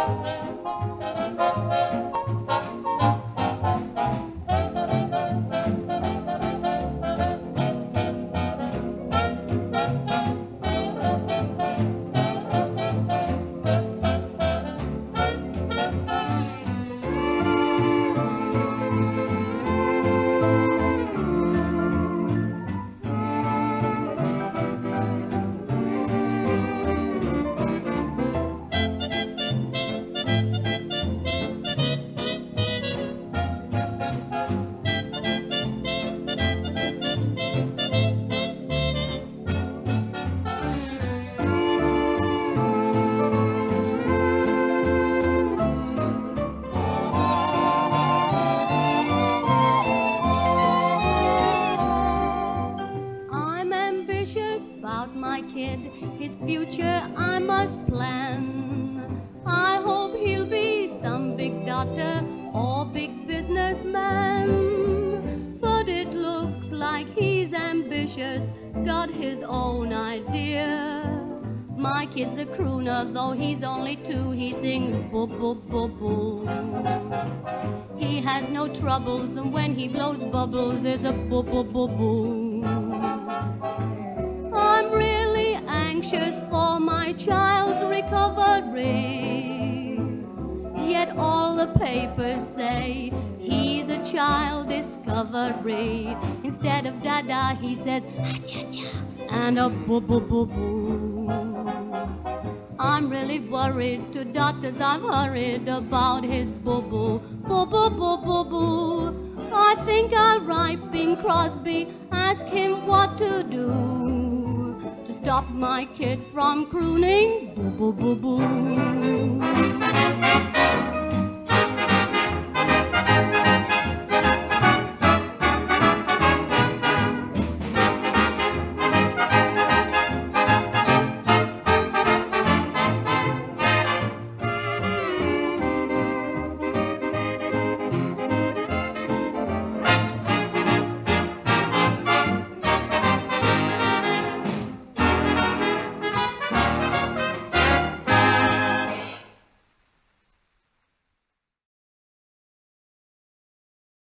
Got his own idea. My kid's a crooner, though he's only 2. He sings boo boo boo boo. He has no troubles, and when he blows bubbles, it's a boo boo boo boo. I'm really anxious for my child's recovery, yet all the papers say he's a child discovery. Instead of dada, he says ha-cha-cha and a boo-boo-boo-boo. I'm really worried, to doctors I've hurried about his boo-boo, boo-boo-boo-boo-boo. I think I'll write Bing Crosby, ask him what to do to stop my kid from crooning boo-boo-boo-boo.